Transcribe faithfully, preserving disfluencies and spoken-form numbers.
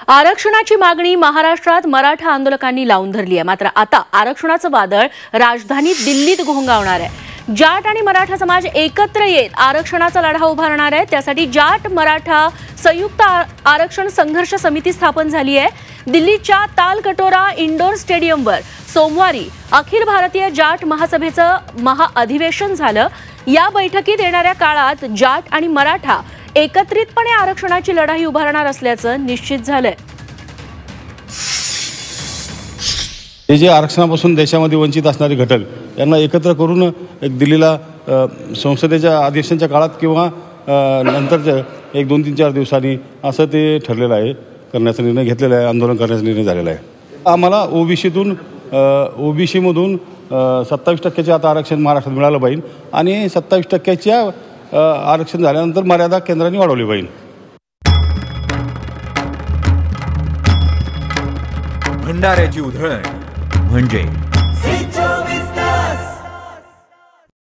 आरक्षणाची मागणी महाराष्ट्रात मराठा आंदोलकांनी लावून धरली आहे। मात्र आता आरक्षणाचं वादळ राजधानी दिल्लीत घोंगावणार आहे। जाट आणि मराठा समाज एकत्र येत आरक्षणाचा लढा उभारणार आहे। त्यासाठी जाट मराठा संयुक्त आरक्षण संघर्ष समिती स्थापन झाली आहे। दिल्लीच्या तालकटोरा इंडोर स्टेडियमवर सोमवारी अखिल भारतीय जाट महासभेचं महाअधिवेशन झालं। या बैठकीत येणाऱ्या काळात जाट आणि मराठा एकत्रितपणे आरक्षणाची लढाई उभारणार असल्याचं निश्चित झालंय। हे जे आरक्षणापासून देशामध्ये वंचित असणारे घटक यांना एकत्र करून एक दिल्लीला संसदेच्या अधिवेशनाच्या काळात किंवा नंतरच्या एक दोन तीन चार दिवसांनी असं ते ठरलेलं आहे, करण्याचा निर्णय घेतलेला आहे, आंदोलन करण्याचा निर्णय झालेला आहे। आम्हाला ओबीसीतून ओबीसीमधून सत्तावीस टक्क्याचे आता आरक्षण महाराष्ट्रात मिळालं पाहिजे आणि सत्तावीस टक्क्याच्या आरक्षण झाल्यानंतर मर्यादा केंद्राने वाढवली पाहिजे। भंडाऱ्याची उधळण म्हणजे